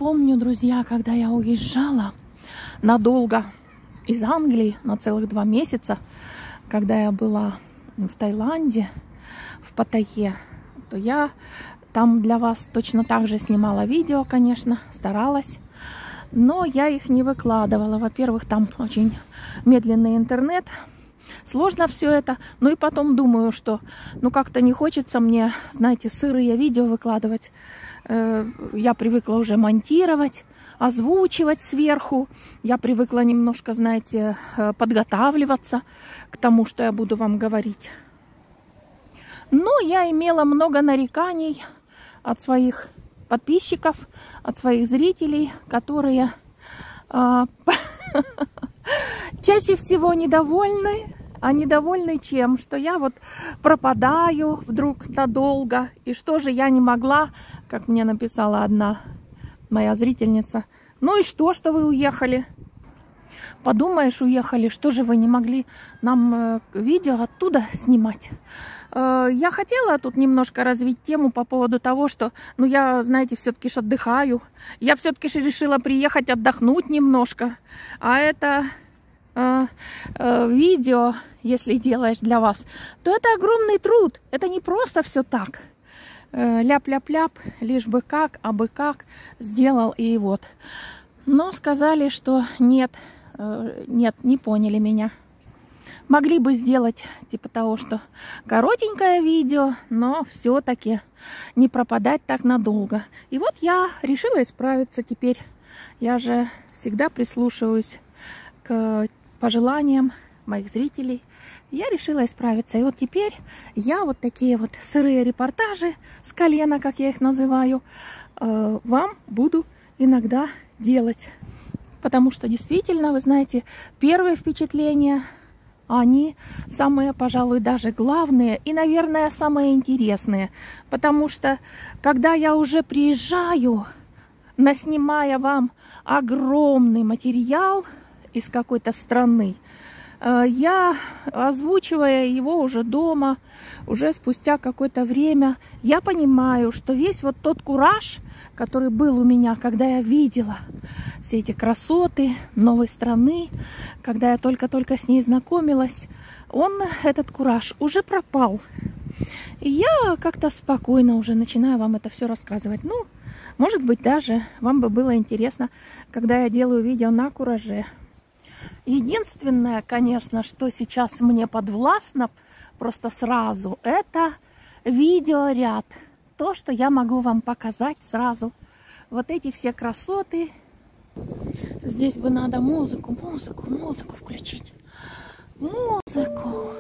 помню, друзья, когда я уезжала надолго из Англии на целых 2 месяца, когда я была в Таиланде, в Паттайе, то я там для вас точно так же снимала видео, конечно, старалась, но я их не выкладывала. Во-первых, там очень медленный интернет, сложно все это. Ну и потом думаю, что ну как-то не хочется мне, знаете, сырые видео выкладывать. Я привыкла уже монтировать, озвучивать сверху. Я привыкла немножко, знаете, подготавливаться к тому, что я буду вам говорить. Но я имела много нареканий от своих подписчиков, от своих зрителей, которые чаще всего недовольны. А недовольны чем? Что я вот пропадаю вдруг надолго. И что же я не могла, как мне написала одна моя зрительница. Ну и что вы уехали? Подумаешь, уехали, что же вы не могли нам видео оттуда снимать? Я хотела тут немножко развить тему по поводу того, что, ну, я, знаете, все-таки ж отдыхаю. Я все-таки решила приехать отдохнуть немножко. А это видео, если делаешь для вас, то это огромный труд. Это не просто все так. Ляп-ляп-ляп, лишь бы как, а бы как сделал и вот. Но сказали, что нет, не поняли меня. Могли бы сделать типа того, что коротенькое видео, но все-таки не пропадать так надолго. И вот я решила исправиться теперь. Я же всегда прислушиваюсь к пожеланиям моих зрителей. Я решила исправиться. И вот теперь я вот такие вот сырые репортажи с колена, как я их называю, вам буду иногда делать. Потому что действительно, вы знаете, первые впечатления, они самые, пожалуй, даже главные и, наверное, самые интересные. Потому что, когда я уже приезжаю, наснимая вам огромный материал из какой-то страны, я, озвучивая его уже дома, уже спустя какое-то время, я понимаю, что весь вот тот кураж, который был у меня, когда я видела все эти красоты новой страны, когда я только-только с ней знакомилась, этот кураж уже пропал. И я как-то спокойно уже начинаю вам это все рассказывать. Ну, может быть, даже вам бы было интересно, когда я делаю видео на кураже. Единственное, конечно, что сейчас мне подвластно просто сразу, это видеоряд. То, что я могу вам показать сразу. Вот эти все красоты. Здесь бы надо музыку включить. Музыку.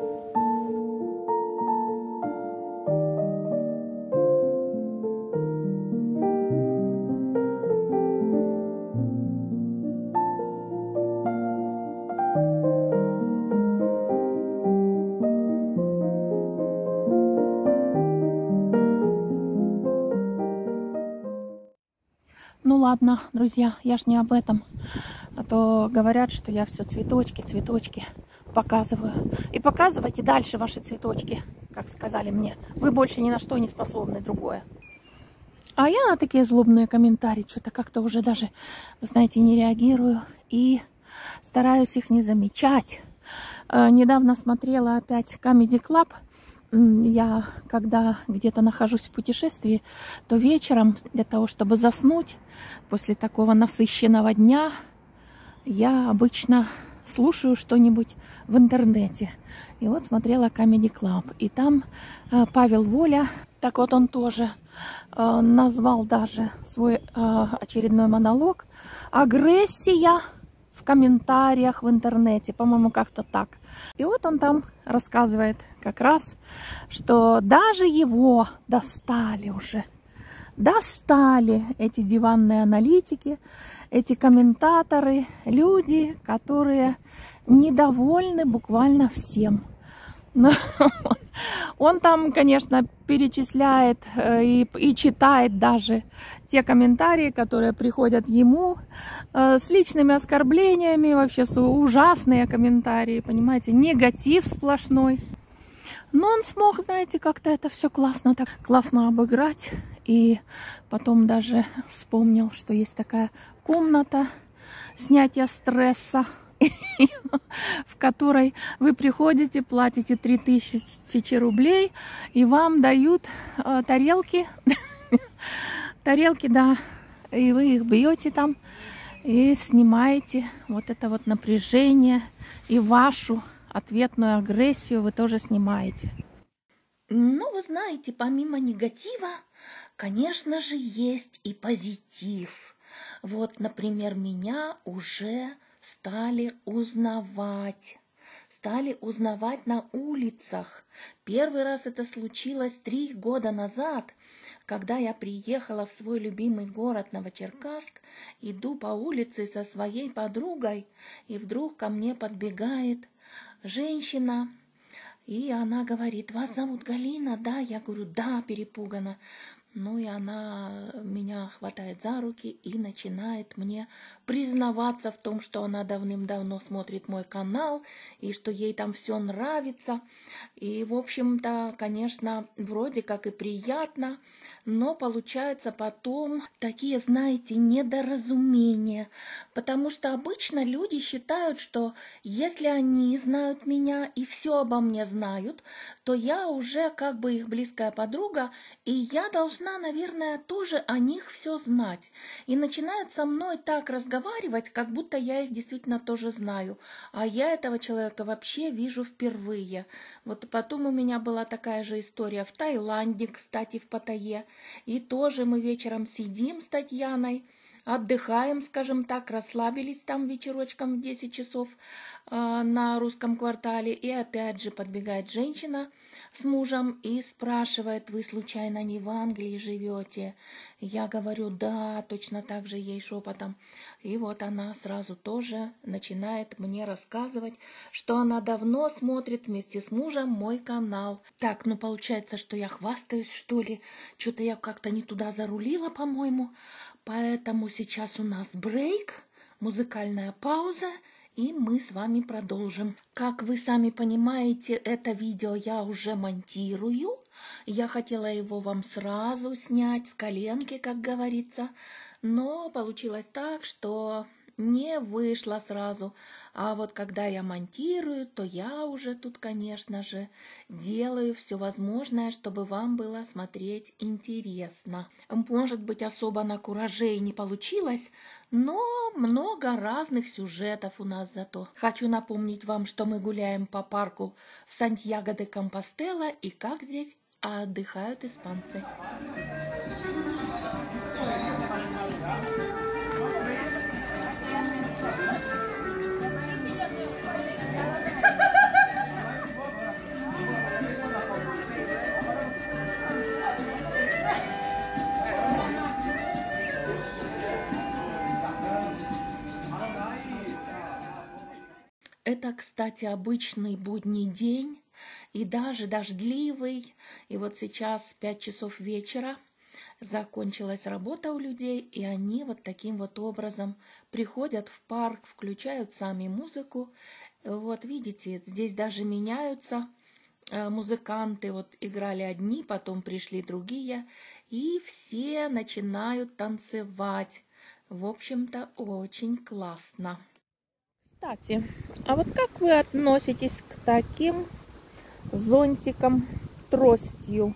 Ну ладно, друзья, я ж не об этом. А то говорят, что я все цветочки показываю. И показывайте дальше ваши цветочки, как сказали мне. Вы больше ни на что не способны другое. А я на такие злобные комментарии что-то как-то уже даже, вы знаете, не реагирую. И стараюсь их не замечать. Недавно смотрела опять Comedy Club. Я, когда где-то нахожусь в путешествии, то вечером, для того, чтобы заснуть после такого насыщенного дня, я обычно слушаю что-нибудь в интернете. И вот смотрела Comedy Club. И там Павел Воля, так вот он тоже назвал даже свой очередной монолог «Агрессия в комментариях в интернете», по-моему, как-то так. И вот он там рассказывает как раз, что даже его достали эти диванные аналитики, эти комментаторы, люди, которые недовольны буквально всем. Но он там, конечно, перечисляет и читает даже те комментарии, которые приходят ему с личными оскорблениями, вообще ужасные комментарии, понимаете, негатив сплошной. Но он смог, знаете, как-то это все классно обыграть И потом даже вспомнил, что есть такая комната снятия стресса, в которой вы приходите, платите 3000 рублей, и вам дают тарелки, тарелки, да, и вы их бьете там, и снимаете вот это вот напряжение, и вашу ответную агрессию вы тоже снимаете. Ну, вы знаете, помимо негатива, конечно же, есть и позитив. Вот, например, меня уже стали узнавать на улицах. Первый раз это случилось 3 года назад, когда я приехала в свой любимый город Новочеркасск, иду по улице со своей подругой, и вдруг ко мне подбегает женщина, и она говорит: вас зовут Галина, да? Я говорю: да, перепугана. Ну и она меня хватает за руки и начинает мне признаваться в том, что она давным-давно смотрит мой канал и что ей там все нравится. И, в общем-то, конечно, вроде как и приятно, но получается потом такие, знаете, недоразумения, потому что обычно люди считают, что если они знают меня и все обо мне знают, то я уже как бы их близкая подруга, и я должна, наверное, тоже о них все знать. И начинают со мной так разговаривать, как будто я их действительно тоже знаю, а я этого человека вообще вижу впервые. Вот потом у меня была такая же история в Таиланде, кстати, в Паттайе, и тоже мы вечером сидим с Татьяной, отдыхаем, скажем так, расслабились там вечерочком в 10 часов на русском квартале. И опять же подбегает женщина с мужем и спрашивает: вы случайно не в Англии живете? Я говорю: да, точно так же ей шепотом. И вот она сразу тоже начинает мне рассказывать, что она давно смотрит вместе с мужем мой канал. Так, ну получается, что я хвастаюсь, что ли? Что-то я как-то не туда зарулила, по-моему. Поэтому сейчас у нас брейк, музыкальная пауза, и мы с вами продолжим. Как вы сами понимаете, это видео я уже монтирую. Я хотела его вам сразу снять с коленки, как говорится, но получилось так, что не вышло сразу. А вот когда я монтирую, то я уже тут, конечно же, делаю все возможное, чтобы вам было смотреть интересно. Может быть, особо на кураже и не получилось, но много разных сюжетов у нас зато. Хочу напомнить вам, что мы гуляем по парку в Сантьяго-де-Компостела и как здесь отдыхают испанцы. Это, кстати, обычный будний день и даже дождливый. И вот сейчас 5 часов вечера, закончилась работа у людей, и они вот таким вот образом приходят в парк, включают сами музыку. Вот видите, здесь даже меняются музыканты. Вот играли одни, потом пришли другие, и все начинают танцевать. В общем-то, очень классно. Кстати, а вот как вы относитесь к таким зонтикам тростью?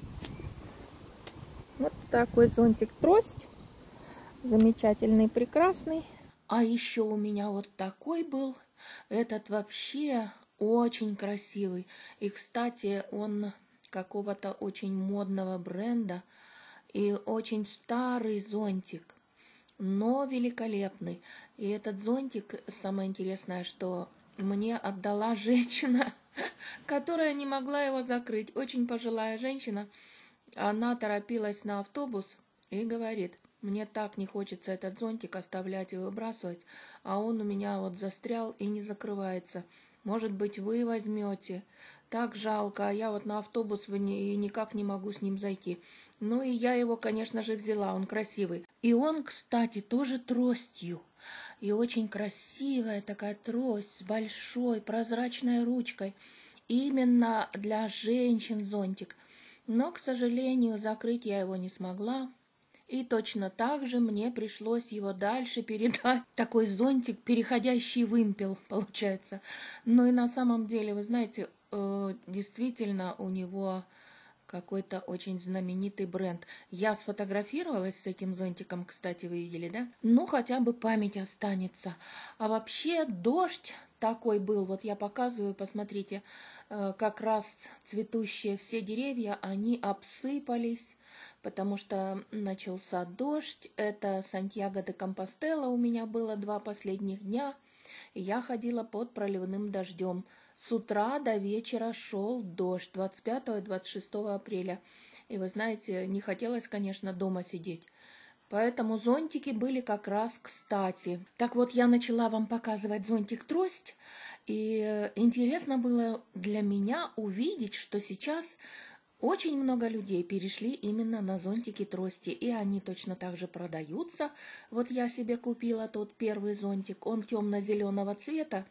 Вот такой зонтик-трость. Замечательный, прекрасный. А еще у меня вот такой был. Этот вообще очень красивый. И, кстати, он какого-то очень модного бренда. И очень старый зонтик, но великолепный. И этот зонтик, самое интересное, что мне отдала женщина, которая не могла его закрыть. Очень пожилая женщина. Она торопилась на автобус и говорит: мне так не хочется этот зонтик оставлять и выбрасывать, а он у меня вот застрял и не закрывается. Может быть, вы возьмете? Так жалко, а я вот на автобус и никак не могу с ним зайти. Ну и я его, конечно же, взяла, он красивый. И он, кстати, тоже тростью. И очень красивая такая трость с большой прозрачной ручкой. Именно для женщин зонтик. Но, к сожалению, закрыть я его не смогла. И точно так же мне пришлось его дальше передать. Такой зонтик, переходящий вымпел, получается. Ну и на самом деле, вы знаете, действительно у него какой-то очень знаменитый бренд. Я сфотографировалась с этим зонтиком, кстати, вы видели, да? Ну, хотя бы память останется. А вообще дождь такой был, вот я показываю, посмотрите, как раз цветущие все деревья, они обсыпались, потому что начался дождь. Это Сантьяго де Компостела у меня было 2 последних дня, и я ходила под проливным дождем. С утра до вечера шел дождь 25 и 26 апреля. И вы знаете, не хотелось, конечно, дома сидеть. Поэтому зонтики были как раз кстати. Так вот, я начала вам показывать зонтик-трость. И интересно было для меня увидеть, что сейчас очень много людей перешли именно на зонтики-трости. И они точно так же продаются. Вот я себе купила тот первый зонтик. Он темно-зеленого цвета.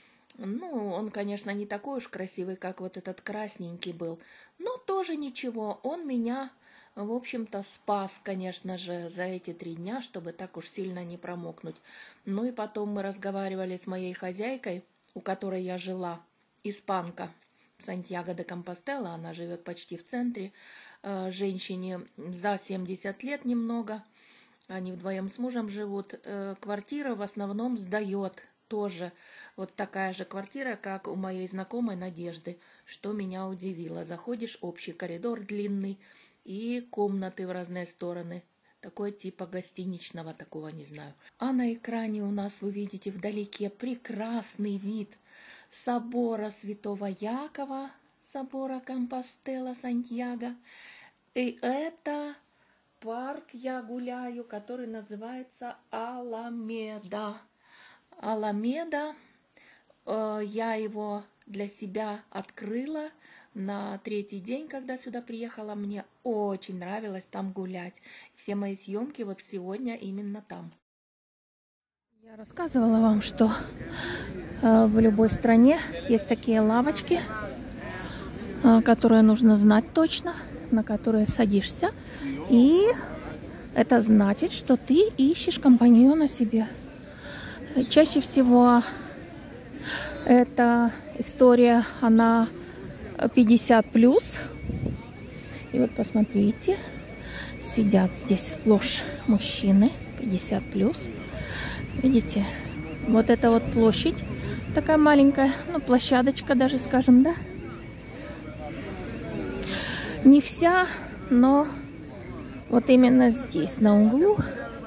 Ну, он, конечно, не такой уж красивый, как вот этот красненький был, но тоже ничего. Он меня, в общем-то, спас, конечно же, за эти 3 дня, чтобы так уж сильно не промокнуть. Ну и потом мы разговаривали с моей хозяйкой, у которой я жила, испанка, Сантьяго де Компостела, она живет почти в центре, женщине за 70 лет немного, они вдвоем с мужем живут, квартира в основном сдает. Тоже вот такая же квартира, как у моей знакомой Надежды, что меня удивило. Заходишь, общий коридор длинный и комнаты в разные стороны. Такой типа гостиничного, такого не знаю. А на экране у нас вы видите вдалеке прекрасный вид собора Святого Якова, собора Компостела Сантьяго. И это парк я гуляю, который называется Аламеда. Аламеда, я его для себя открыла на 3-й день, когда сюда приехала. Мне очень нравилось там гулять. Все мои съемки вот сегодня именно там. Я рассказывала вам, что в любой стране есть такие лавочки, которые нужно знать точно, на которые садишься. И это значит, что ты ищешь компаньона себе. Чаще всего эта история, она 50+. И вот посмотрите, сидят здесь сплошь мужчины 50+. Видите, вот эта вот площадь, такая маленькая, ну площадочка даже, скажем, да. Не вся, но вот именно здесь, на углу,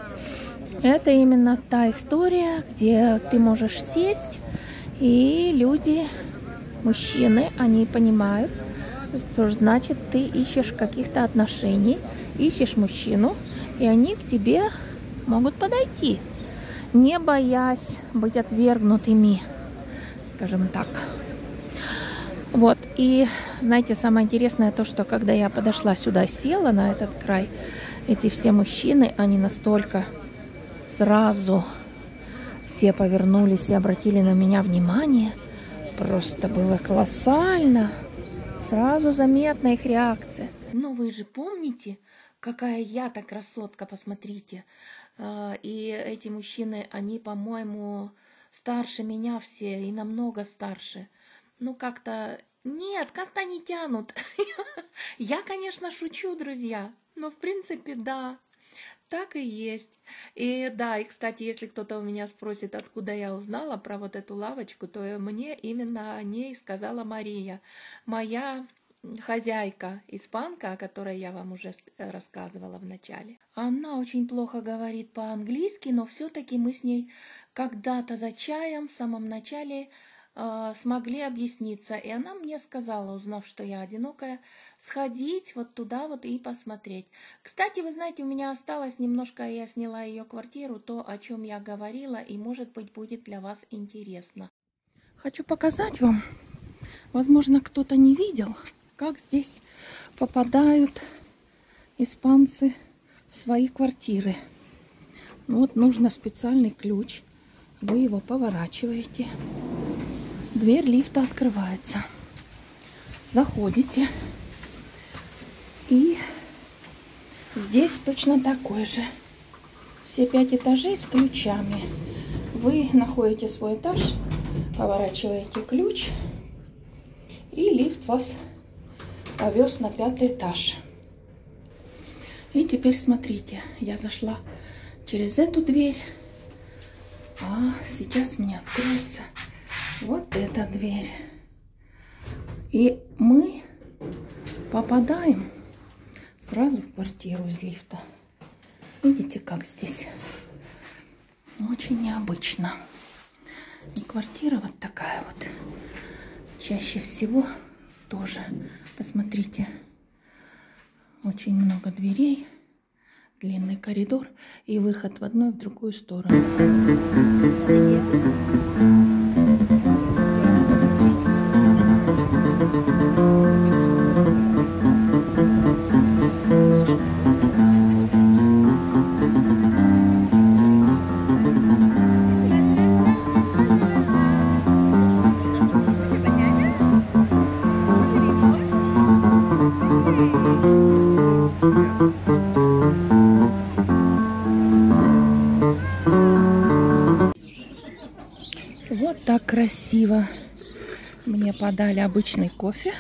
это именно та история, где ты можешь сесть, и люди, мужчины, они понимают, что значит ты ищешь каких-то отношений, ищешь мужчину, и они к тебе могут подойти, не боясь быть отвергнутыми, скажем так. Вот, и знаете, самое интересное то, что когда я подошла сюда, села на этот край, эти все мужчины, они настолько сразу все повернулись и обратили на меня внимание. Просто было колоссально. Сразу заметна их реакция. Но вы же помните, какая я-то красотка, посмотрите. И эти мужчины, они, по-моему, старше меня все и намного старше. Ну, как-то... Нет, как-то не тянут. Я, конечно, шучу, друзья. Но, в принципе, да. Так и есть. И да, и, кстати, если кто-то у меня спросит, откуда я узнала про вот эту лавочку, то мне именно о ней сказала Мария, моя хозяйка, испанка, о которой я вам уже рассказывала в начале. Она очень плохо говорит по-английски, но все-таки мы с ней когда-то за чаем в самом начале смогли объясниться. И она мне сказала, узнав, что я одинокая, сходить вот туда вот и посмотреть. Кстати, вы знаете, у меня осталось немножко, я сняла ее квартиру, то, о чем я говорила, и, может быть, будет для вас интересно. Хочу показать вам, возможно, кто-то не видел, как здесь попадают испанцы в свои квартиры. Ну, вот нужно специальный ключ, вы его поворачиваете. Дверь лифта открывается. Заходите. И здесь точно такой же. Все 5 этажей с ключами. Вы находите свой этаж, поворачиваете ключ, и лифт вас повез на 5-й этаж. И теперь смотрите, я зашла через эту дверь, а сейчас мне откроется вот эта дверь. И мы попадаем сразу в квартиру из лифта. Видите, как здесь? Очень необычно. И квартира вот такая вот. Чаще всего тоже, посмотрите, очень много дверей, длинный коридор и выход в одну и в другую сторону. Вот так красиво мне подали обычный кофе.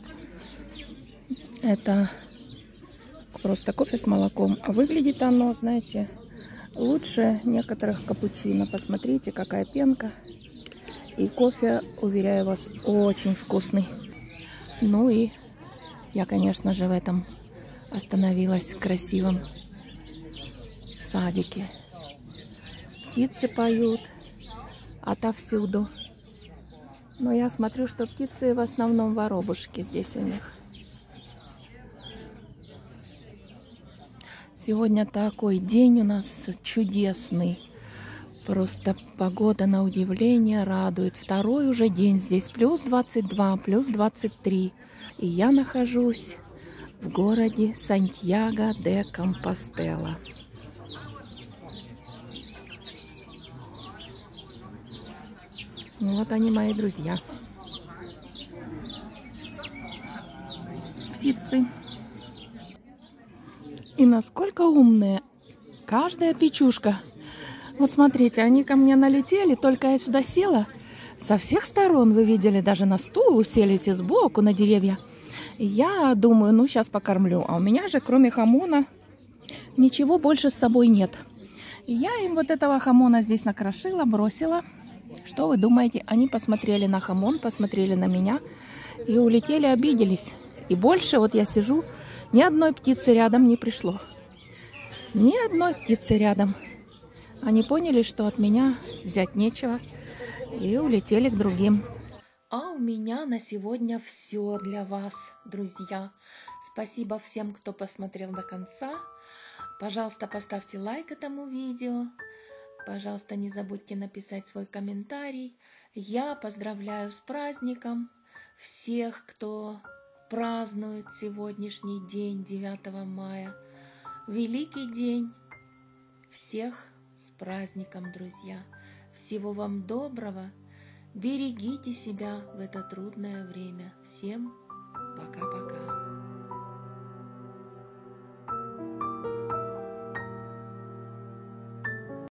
Это просто кофе с молоком. А выглядит оно, знаете, лучше некоторых капучино. Посмотрите, какая пенка. И кофе, уверяю вас, очень вкусный. Ну и я, конечно же, в этом остановилась в красивом садике. Птицы поют отовсюду. Но я смотрю, что птицы в основном воробушки здесь у них. Сегодня такой день у нас чудесный. Просто погода на удивление радует. Второй уже день здесь. Плюс 22, плюс 23. И я нахожусь в городе Сантьяго-де-Компостела. Ну, вот они, мои друзья. Птицы. И насколько умные. Каждая печушка. Вот смотрите, они ко мне налетели, только я сюда села. Со всех сторон вы видели, даже на стул уселись и сбоку на деревья. И я думаю, ну сейчас покормлю. А у меня же, кроме хамона, ничего больше с собой нет. И я им вот этого хамона здесь накрошила, бросила. Что вы думаете? Они посмотрели на хамон, посмотрели на меня и улетели, обиделись. И больше вот я сижу, ни одной птицы рядом не пришло. Ни одной птицы рядом. Они поняли, что от меня взять нечего, и улетели к другим. А у меня на сегодня все для вас, друзья. Спасибо всем, кто посмотрел до конца. Пожалуйста, поставьте лайк этому видео. Пожалуйста, не забудьте написать свой комментарий. Я поздравляю с праздником всех, кто празднует сегодняшний день, 9 мая. Великий день. Всех с праздником, друзья. Всего вам доброго. Берегите себя в это трудное время. Всем пока-пока.